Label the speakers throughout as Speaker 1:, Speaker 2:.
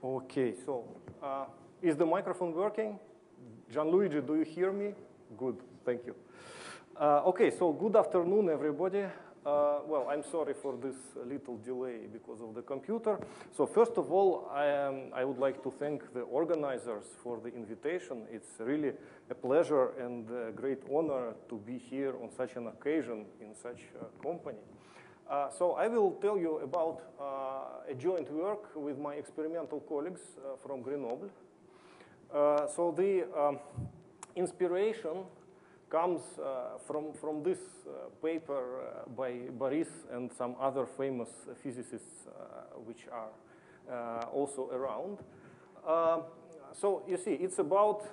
Speaker 1: Okay, so is the microphone working? Gianluigi, do you hear me? Good, thank you. Okay, so good afternoon, everybody. Well, I'm sorry for this little delay because of the computer. So first of all, I would like to thank the organizers for the invitation. It's really a pleasure and a great honor to be here on such an occasion in such a company. So I will tell you about a joint work with my experimental colleagues from Grenoble. So the inspiration comes from this paper by Boris and some other famous physicists which are also around. So you see, it's about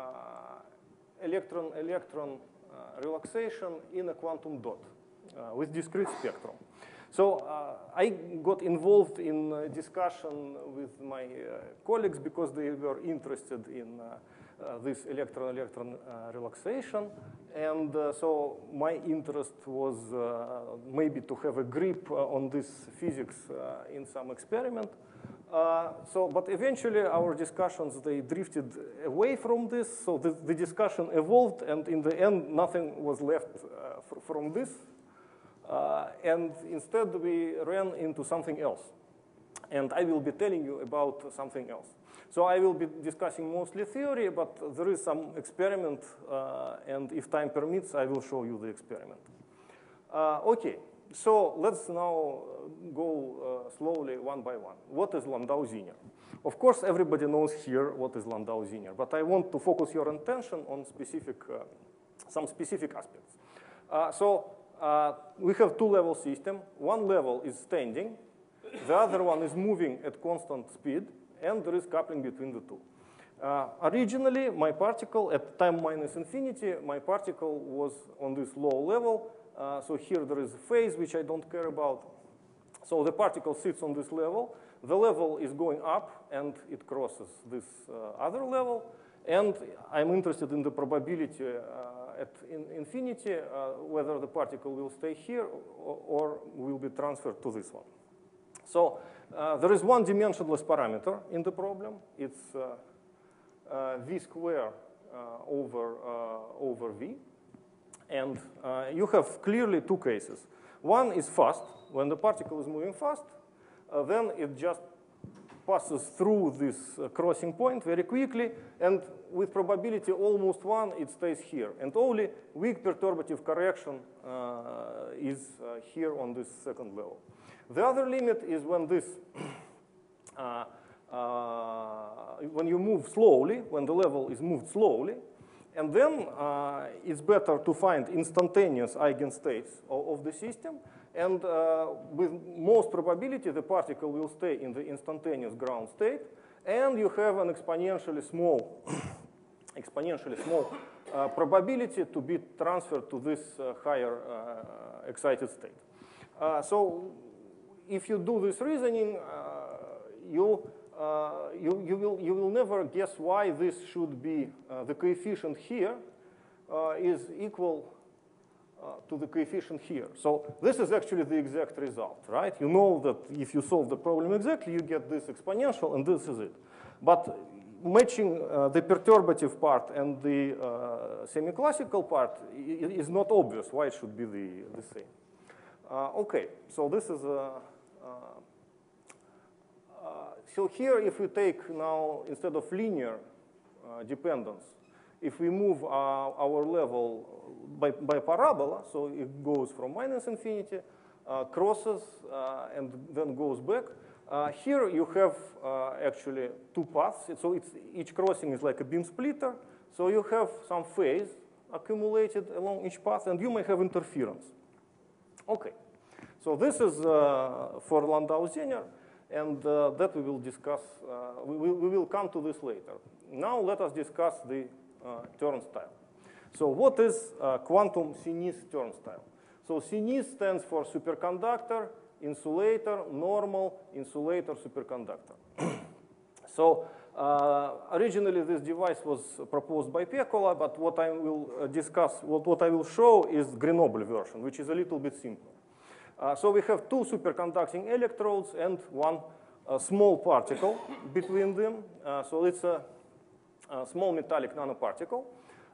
Speaker 1: electron relaxation in a quantum dot with discrete spectrum. So I got involved in a discussion with my colleagues because they were interested in this electron-electron relaxation. And so my interest was maybe to have a grip on this physics in some experiment. But eventually our discussions, they drifted away from this. So the discussion evolved, and in the end, nothing was left from this. And instead, we ran into something else. And I will be telling you about something else. So I will be discussing mostly theory, but there is some experiment. And if time permits, I will show you the experiment. OK, so let's now go slowly one by one. What is Landau-Zinner? Of course, everybody knows here what is Landau-Zinner. But I want to focus your attention on some specific aspects. We have two-level system. One level is standing. The other one is moving at constant speed. And there is coupling between the two. Originally, my particle, at time minus infinity, my particle was on this low level. So here there is a phase, which I don't care about. So the particle sits on this level. The level is going up, and it crosses this other level. And I'm interested in the probability at infinity, whether the particle will stay here or will be transferred to this one. So there is one dimensionless parameter in the problem. It's v squared over v. And you have clearly two cases. One is fast. When the particle is moving fast, then it just passes through this crossing point very quickly, and with probability almost 1, it stays here. And only weak perturbative correction is here on this second level. The other limit is when this, when you move slowly, when the level is moved slowly, and then it's better to find instantaneous eigenstates of the system. And with most probability, the particle will stay in the instantaneous ground state. And you have an exponentially small probability to be transferred to this higher excited state. So if you do this reasoning, you will never guess why this should be, the coefficient here is equal to the coefficient here. So this is actually the exact result, right? You know that if you solve the problem exactly, you get this exponential, and this is it. But matching the perturbative part and the semi-classical part is not obvious why it should be the same. OK, so this is so here, if we take now, instead of linear dependence, if we move our level by parabola, so it goes from minus infinity, crosses, and then goes back. Here you have actually two paths. So each crossing is like a beam splitter. So you have some phase accumulated along each path, and you may have interference. OK, so this is for Landau-Zinner, and that we will discuss. We will come to this later. Now let us discuss the turnstile. So what is quantum CNIS turnstile? So CNIS stands for superconductor, insulator, normal, insulator, superconductor. So originally this device was proposed by Pekola, but what I will discuss, what I will show is Grenoble version, which is a little bit simpler. So we have two superconducting electrodes and one a small particle between them. So it's a small metallic nanoparticle,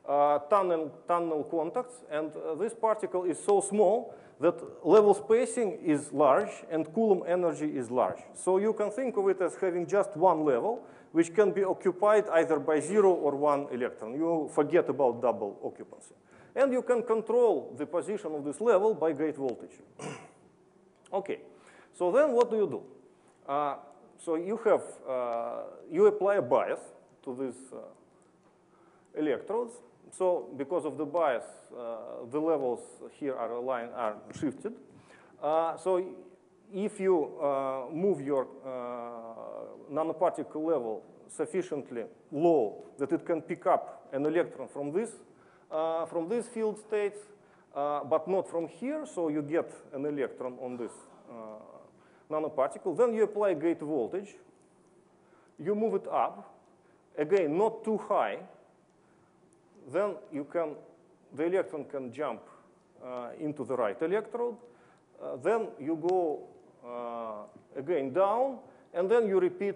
Speaker 1: tunnel contacts, and this particle is so small that level spacing is large and Coulomb energy is large. So you can think of it as having just one level, which can be occupied either by 0 or 1 electron. You forget about double occupancy. And you can control the position of this level by gate voltage. OK, so then what do you do? So you apply a bias to these electrodes. So because of the bias, the levels here are shifted. So if you move your nanoparticle level sufficiently low that it can pick up an electron from these field states, but not from here, so you get an electron on this nanoparticle, then you apply gate voltage. You move it up, again, not too high. Then the electron can jump into the right electrode. Then you go again down, and then you repeat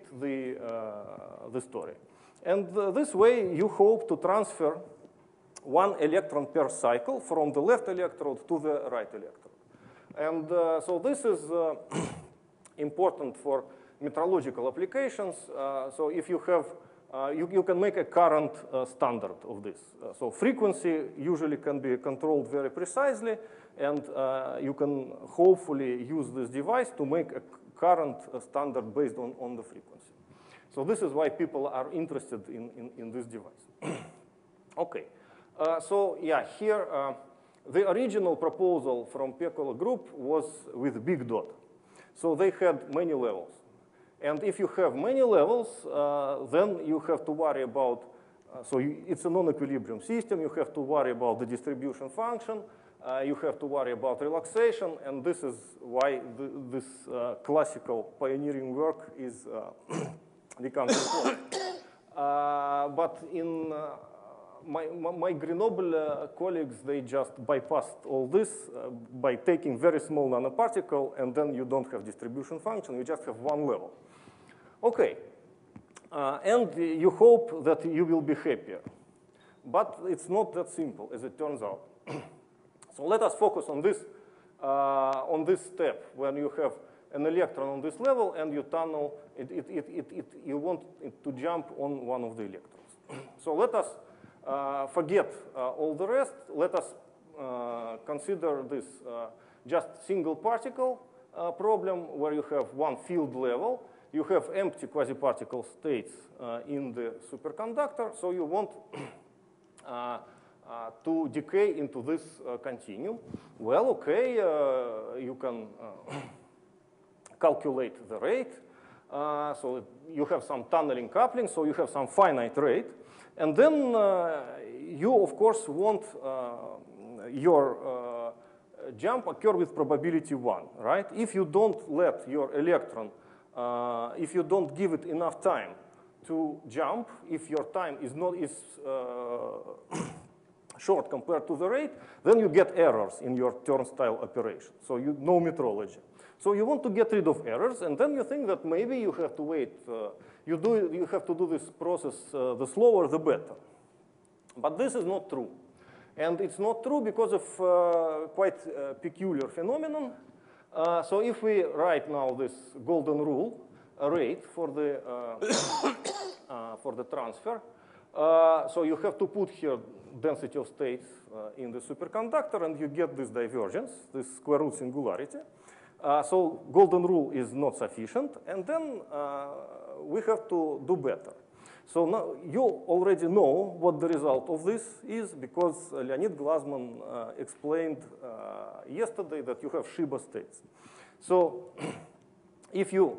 Speaker 1: the story. And this way, you hope to transfer 1 electron per cycle from the left electrode to the right electrode. And so this is important for metrological applications. So if you have you can make a current standard of this. So frequency usually can be controlled very precisely, and you can hopefully use this device to make a current standard based on the frequency. So this is why people are interested in this device. OK, so yeah, here the original proposal from Pekola group was with big dot. So they had many levels. And if you have many levels, then you have to worry about, it's a non-equilibrium system. You have to worry about the distribution function. You have to worry about relaxation. And this is why this classical pioneering work is becomes important. But in my Grenoble colleagues, they just bypassed all this by taking very small nanoparticle, and then you don't have distribution function. You just have one level. OK, and you hope that you will be happier. But it's not that simple, as it turns out. So let us focus on this step when you have an electron on this level and you tunnel, you want it to jump on one of the electrons. So let us forget all the rest. Let us consider this just single particle problem where you have one field level. You have empty quasi-particle states in the superconductor, so you want to decay into this continuum. Well, OK, you can calculate the rate. So you have some tunneling coupling, so you have some finite rate. And then you, of course, want your jump occur with probability 1, right? If you don't let your electron if you don't give it enough time to jump, if your time is short compared to the rate, then you get errors in your turnstile operation. So no metrology. So you want to get rid of errors, and then you think that maybe you have to wait. You have to do this process the slower, the better. But this is not true. And it's not true because of quite a peculiar phenomenon. So if we write now this golden rule rate for the transfer, so you have to put here density of states in the superconductor, and you get this divergence, this square root singularity. So golden rule is not sufficient, and then we have to do better. So now you already know what the result of this is, because Leonid Glazman explained yesterday that you have Shiba states. So if you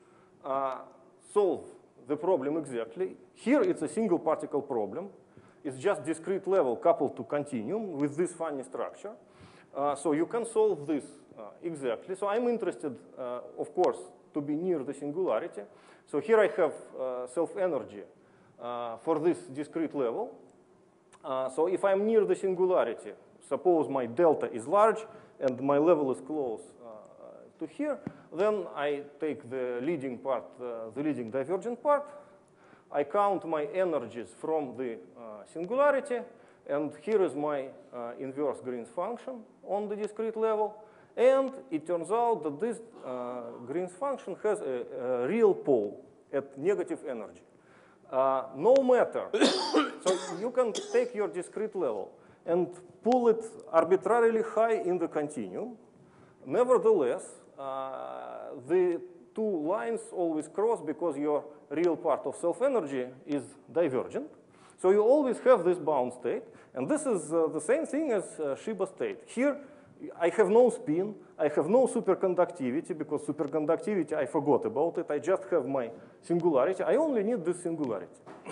Speaker 1: solve the problem exactly, here it's a single particle problem. It's just discrete level coupled to continuum with this funny structure. So you can solve this exactly. So I'm interested, of course, to be near the singularity. So here I have self-energy for this discrete level. So if I'm near the singularity, suppose my delta is large and my level is close to here. Then I take the leading part, the leading divergent part. I count my energies from the singularity. And here is my inverse Green's function on the discrete level. And it turns out that this Green's function has a real pole at negative energy. No matter, so you can take your discrete level and pull it arbitrarily high in the continuum. Nevertheless, the two lines always cross because your real part of self-energy is divergent. So you always have this bound state. And this is the same thing as Shiba state. Here, I have no spin. I have no superconductivity, because superconductivity, I forgot about it. I just have my singularity. I only need this singularity.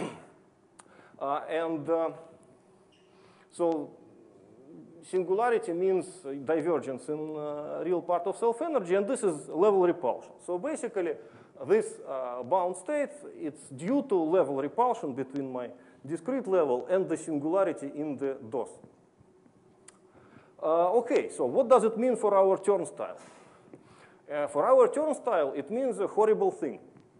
Speaker 1: So singularity means divergence in real part of self-energy, and this is level repulsion. So basically, this bound state, it's due to level repulsion between my discrete level and the singularity in the DOS. Okay, so what does it mean for our turnstile? For our turnstile, it means a horrible thing.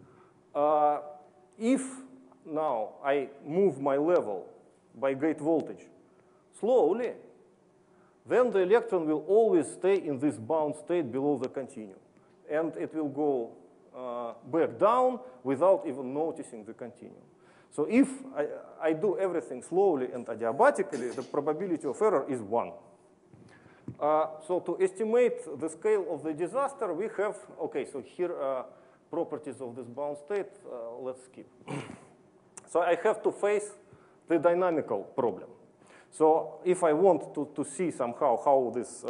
Speaker 1: If now I move my level by gate voltage slowly, then the electron will always stay in this bound state below the continuum. And it will go back down without even noticing the continuum. So if I do everything slowly and adiabatically, the probability of error is 1. So to estimate the scale of the disaster, we have, okay, so here are properties of this bound state. Let's skip. So I have to face the dynamical problem. So if I want to see somehow how this,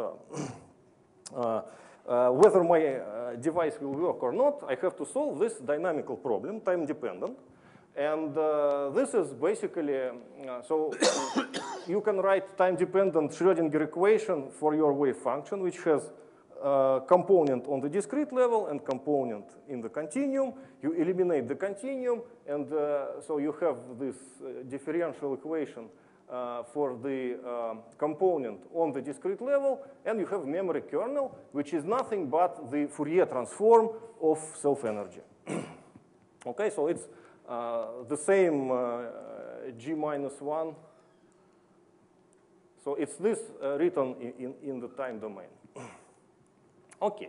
Speaker 1: whether my device will work or not, I have to solve this dynamical problem, time dependent. And this is basically, so you can write time-dependent Schrödinger equation for your wave function, which has a component on the discrete level and component in the continuum. You eliminate the continuum, and so you have this differential equation for the component on the discrete level, and you have memory kernel, which is nothing but the Fourier transform of self-energy. Okay, so it's the same G minus 1. So it's this written in the time domain. Okay.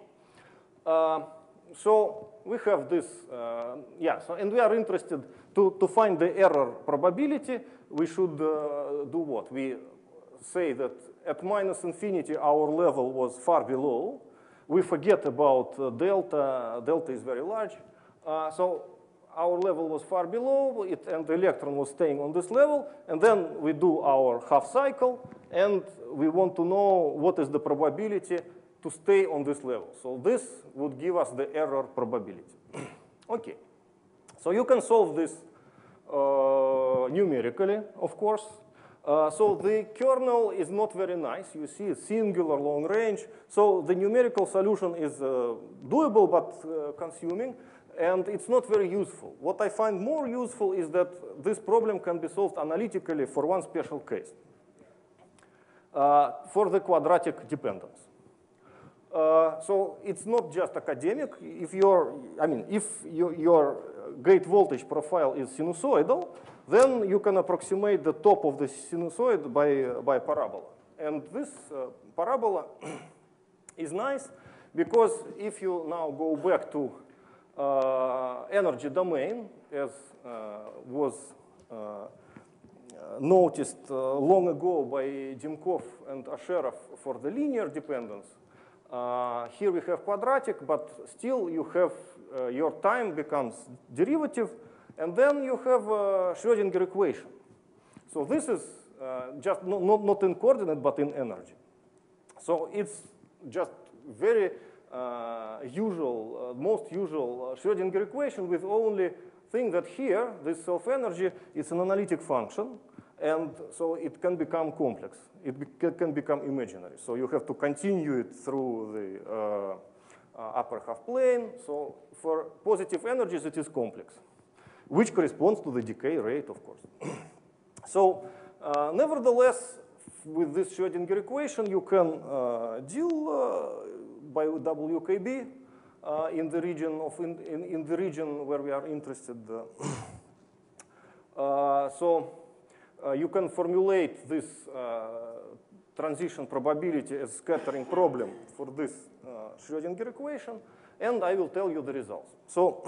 Speaker 1: So we have this, so, and we are interested to find the error probability. We should do what? We say that at minus infinity, our level was far below. We forget about delta. Delta is very large. So our level was far below, and the electron was staying on this level. And then we do our half cycle, and we want to know what is the probability to stay on this level. So this would give us the error probability. Okay. So you can solve this numerically, of course. So the kernel is not very nice. You see it's singular long range. So the numerical solution is doable, but consuming. And it's not very useful. What I find more useful is that this problem can be solved analytically for one special case, for the quadratic dependence. So it's not just academic. If your gate voltage profile is sinusoidal, then you can approximate the top of the sinusoid by parabola. And this parabola is nice because if you now go back to energy domain, as was noticed long ago by Dimkov and Asherov for the linear dependence. Here we have quadratic, but still you have your time becomes derivative, and then you have a Schrödinger equation. So this is just not in coordinate, but in energy. So it's just very most usual Schrödinger equation with only thing that here, this self-energy is an analytic function, and so it can become complex. It can become imaginary. So you have to continue it through the upper half plane. So for positive energies, it is complex, which corresponds to the decay rate, of course. So nevertheless, with this Schrödinger equation, you can deal by WKB in the region of in the region where we are interested. You can formulate this transition probability as scattering problem for this Schrödinger equation, and I will tell you the results. So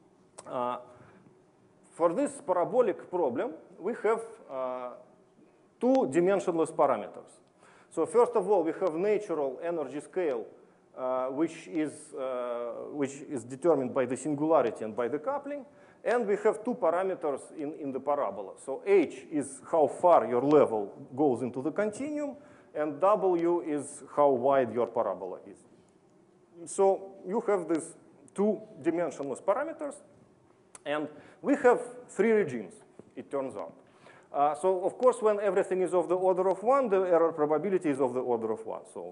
Speaker 1: for this parabolic problem, we have two dimensionless parameters. So first of all, we have natural energy scale, which is determined by the singularity and by the coupling. And we have two parameters in the parabola. So h is how far your level goes into the continuum, and w is how wide your parabola is. So you have these two dimensionless parameters, and we have three regimes, it turns out. So of course, when everything is of the order of 1, the error probability is of the order of 1. So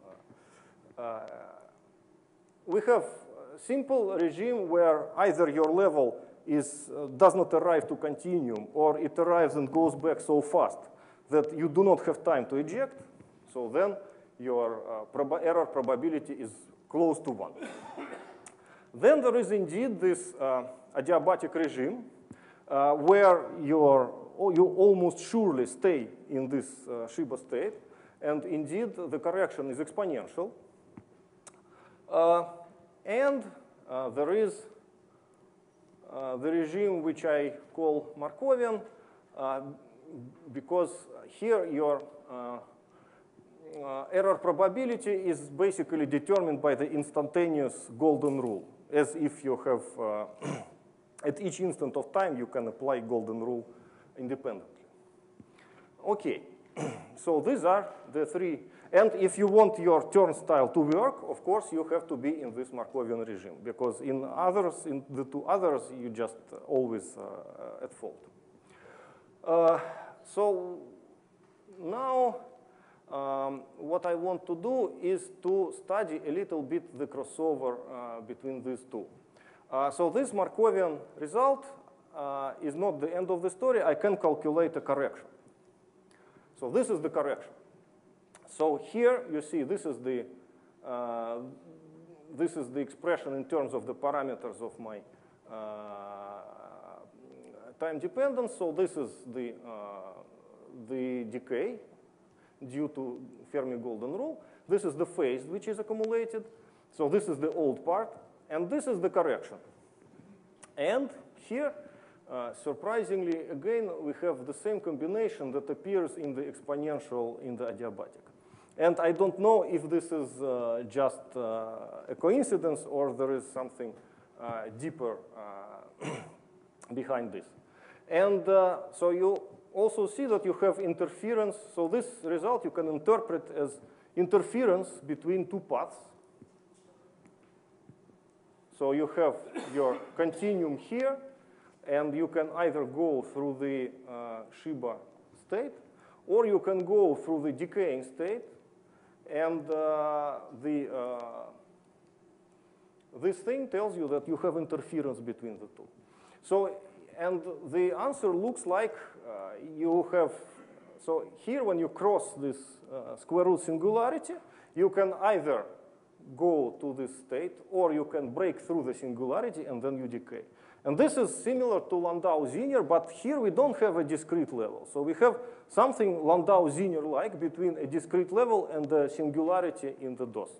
Speaker 1: we have a simple regime where either your level does not arrive to continuum, or it arrives and goes back so fast that you do not have time to eject. So then your error probability is close to 1. Then there is indeed this adiabatic regime where you almost surely stay in this Shiba state. And indeed, the correction is exponential. And there is the regime which I call Markovian, because here your error probability is basically determined by the instantaneous golden rule, as if you have, at each instant of time, you can apply golden rule independently. OK, so these are the three. And if you want your turnstile to work, of course, you have to be in this Markovian regime, because in the two others, you just always at fault. So now what I want to do is to study a little bit the crossover between these two. So this Markovian result is not the end of the story. I can calculate a correction. So this is the correction. So here you see this is the expression in terms of the parameters of my time dependence. So this is the decay due to Fermi golden rule. This is the phase which is accumulated. So this is the old part, and this is the correction. And here, surprisingly, again, we have the same combination that appears in the exponential in the adiabatic. And I don't know if this is just a coincidence or there is something deeper behind this. And so you also see that you have interference. So this result you can interpret as interference between two paths. So you have your continuum here, and you can either go through the Shiba state, or you can go through the decaying state. And this thing tells you that you have interference between the two. So, and the answer looks like you have, so here when you cross this square root singularity, you can either go to this state, or you can break through the singularity, and then you decay. And this is similar to Landau-Zinner, but here we don't have a discrete level. So we have something Landau-Zinner-like between a discrete level and the singularity in the DOS.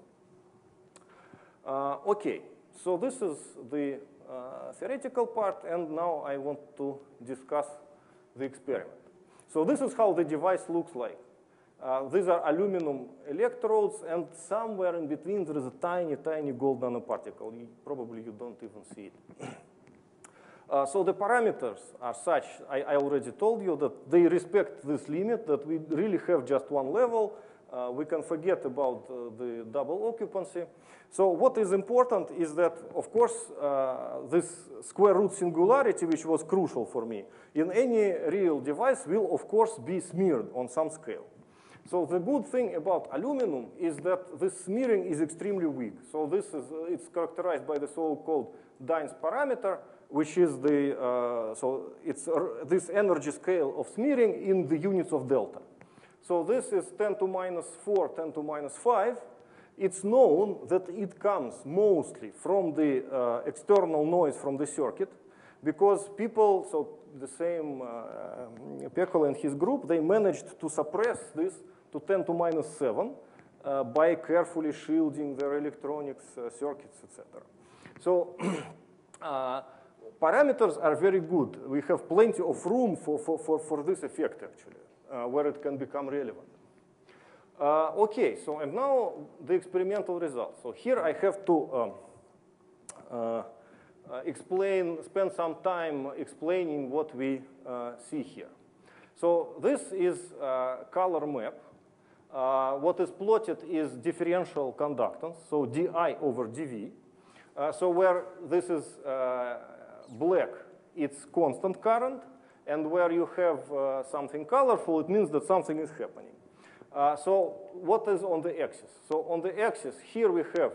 Speaker 1: OK, so this is the theoretical part, and now I want to discuss the experiment. So this is how the device looks like. These are aluminum electrodes, and somewhere in between there is a tiny, tiny gold nanoparticle. Probably you don't even see it. So the parameters are such, I already told you, that they respect this limit, that we really have just one level. We can forget about the double occupancy. So what is important is that, of course, this square root singularity, which was crucial for me, in any real device will, of course, be smeared on some scale. So the good thing about aluminum is that this smearing is extremely weak. So this is, it's characterized by the so-called Dyne's parameter, which is the, so it's this energy scale of smearing in the units of delta. So this is 10 to minus 4, 10 to minus 5. it's known that it comes mostly from the external noise from the circuit, because people, so the same Pekkola and his group, they managed to suppress this to 10 to minus 7 by carefully shielding their electronics, circuits, etc. So parameters are very good. We have plenty of room for this effect, actually, where it can become relevant. Okay, so and now the experimental results. So here I have to spend some time explaining what we see here. So this is a color map. What is plotted is differential conductance, so di over dv. So where this is black, it's constant current, and where you have something colorful, it means that something is happening. So what is on the axis? So on the axis, here we have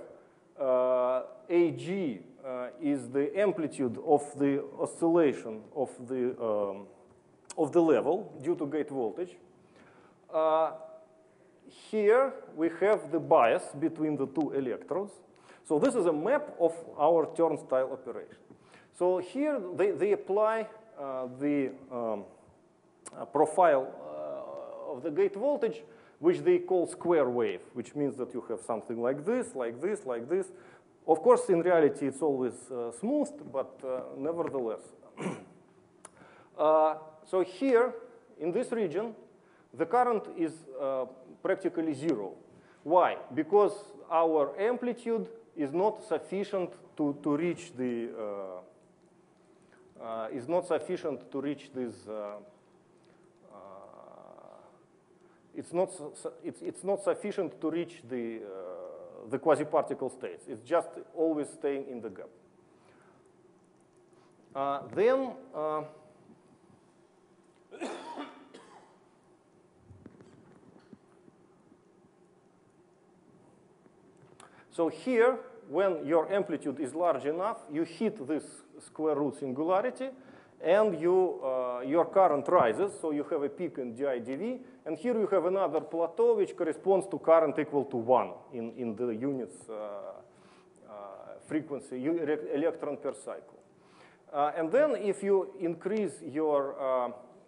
Speaker 1: Ag is the amplitude of the oscillation of the level due to gate voltage. Here we have the bias between the two electrodes. So this is a map of our turnstile operation. So here they apply the profile of the gate voltage, which they call square wave, which means that you have something like this, like this, like this. Of course, in reality, it's always smoothed, but nevertheless. So here, in this region, the current is practically zero. Why? Because our amplitude is not sufficient to reach the it's not sufficient to reach the quasi-particle states. It's just always staying in the gap. So here, when your amplitude is large enough, you hit this square root singularity, and your current rises. So you have a peak in di dv, and here you have another plateau which corresponds to current equal to 1 in the units frequency, electron per cycle. And then if you increase your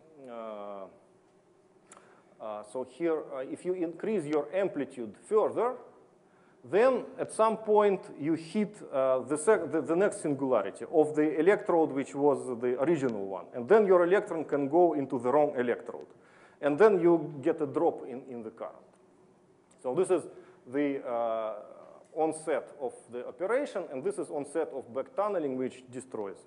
Speaker 1: if you increase your amplitude further, then at some point you hit the next singularity of the electrode, which was the original one. And then your electron can go into the wrong electrode. And then you get a drop in the current. So this is the onset of the operation, and this is onset of back tunneling, which destroys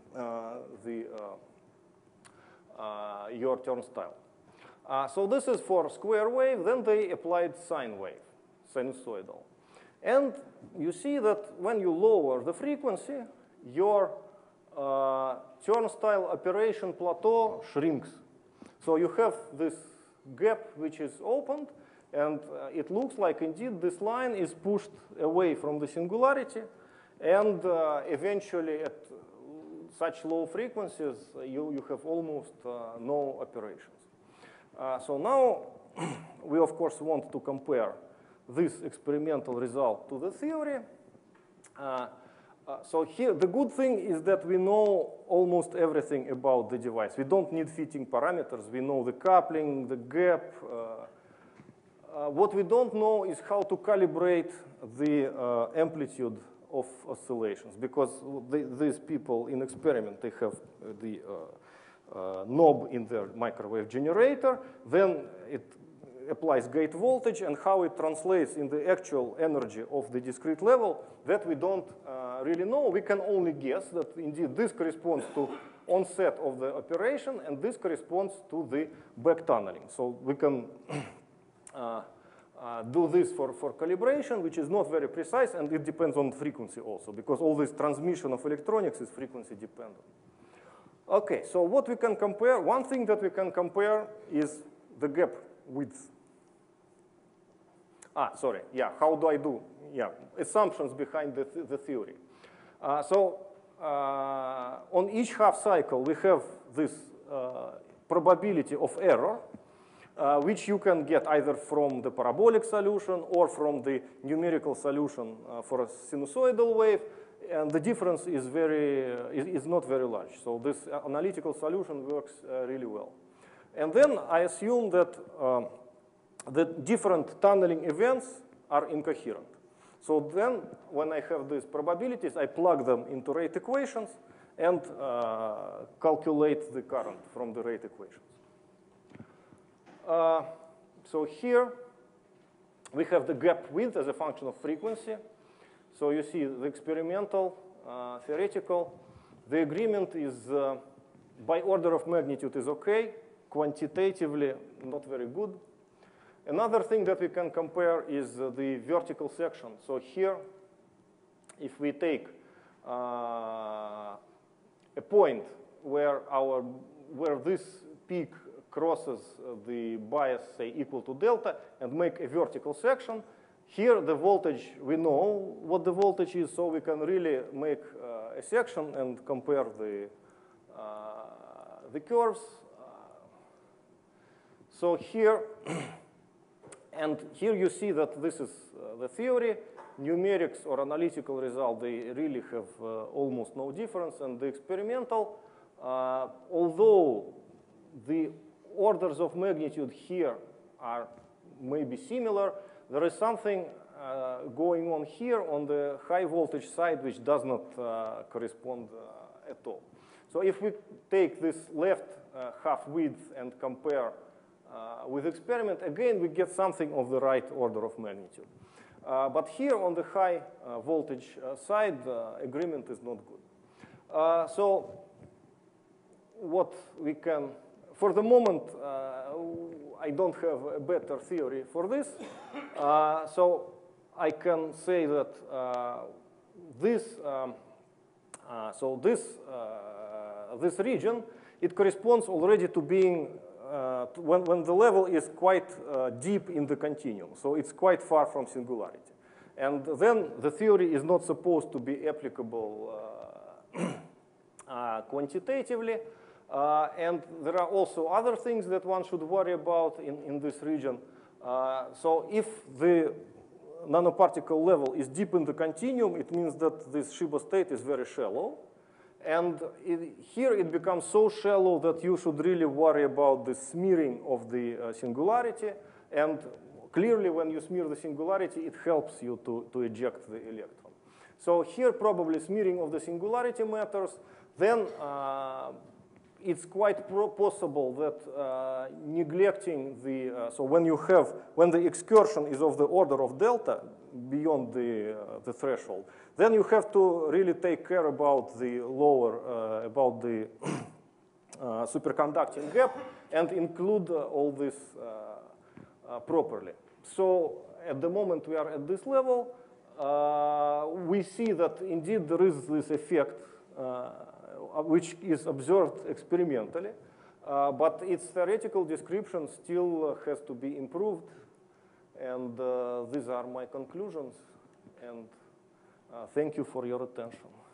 Speaker 1: your turnstile. So this is for square wave. Then they applied sine wave, sinusoidal. And you see that when you lower the frequency, your turnstile operation plateau shrinks. So you have this gap which is opened, and it looks like indeed this line is pushed away from the singularity, and eventually at such low frequencies, you have almost no operations. So now we of course want to compare this experimental result to the theory. So here, the good thing is that we know almost everything about the device. We don't need fitting parameters. We know the coupling, the gap. What we don't know is how to calibrate the amplitude of oscillations, because these people in experiment, they have the knob in their microwave generator. Then it applies gate voltage, and how it translates in the actual energy of the discrete level, that we don't really know. We can only guess that indeed this corresponds to onset of the operation, and this corresponds to the back tunneling. So we can do this for calibration, which is not very precise, and it depends on frequency also, because all this transmission of electronics is frequency dependent. Okay, so what we can compare, one thing that we can compare is the gap width. Sorry, yeah, how do I do? Yeah, assumptions behind the theory. On each half cycle, we have this probability of error. which you can get either from the parabolic solution or from the numerical solution for a sinusoidal wave, and the difference is not very large. So this analytical solution works really well. And then I assume that the different tunneling events are incoherent. So then, when I have these probabilities, I plug them into rate equations and calculate the current from the rate equations. So here, we have the gap width as a function of frequency. So you see the experimental, theoretical. The agreement is, by order of magnitude, is OK. Quantitatively, not very good. Another thing that we can compare is the vertical section. So here, if we take a point where this peak crosses the bias, say, equal to delta, and make a vertical section, here the voltage, we know what the voltage is, so we can really make a section and compare the curves. So here, and here you see that this is the theory. Numerics or analytical result, they really have almost no difference. And the experimental, although the orders of magnitude here are maybe similar, there is something going on here on the high voltage side which does not correspond at all. So if we take this left half width and compare with experiment, again, we get something of the right order of magnitude. But here on the high voltage side, agreement is not good. So what we can, for the moment, I don't have a better theory for this. So I can say that this region, it corresponds already to being when the level is quite deep in the continuum. So it's quite far from singularity. And then the theory is not supposed to be applicable quantitatively. And there are also other things that one should worry about in this region. So if the nanoparticle level is deep in the continuum, it means that this Shiba state is very shallow. And here it becomes so shallow that you should really worry about the smearing of the singularity. And clearly, when you smear the singularity, it helps you to eject the electron. So here, probably smearing of the singularity matters. Then it's quite possible that neglecting the, so when the excursion is of the order of delta beyond the threshold, then you have to really take care about the lower, about the superconducting gap and include all this properly. So at the moment we are at this level, we see that indeed there is this effect which is observed experimentally, but its theoretical description still has to be improved. And these are my conclusions. And thank you for your attention.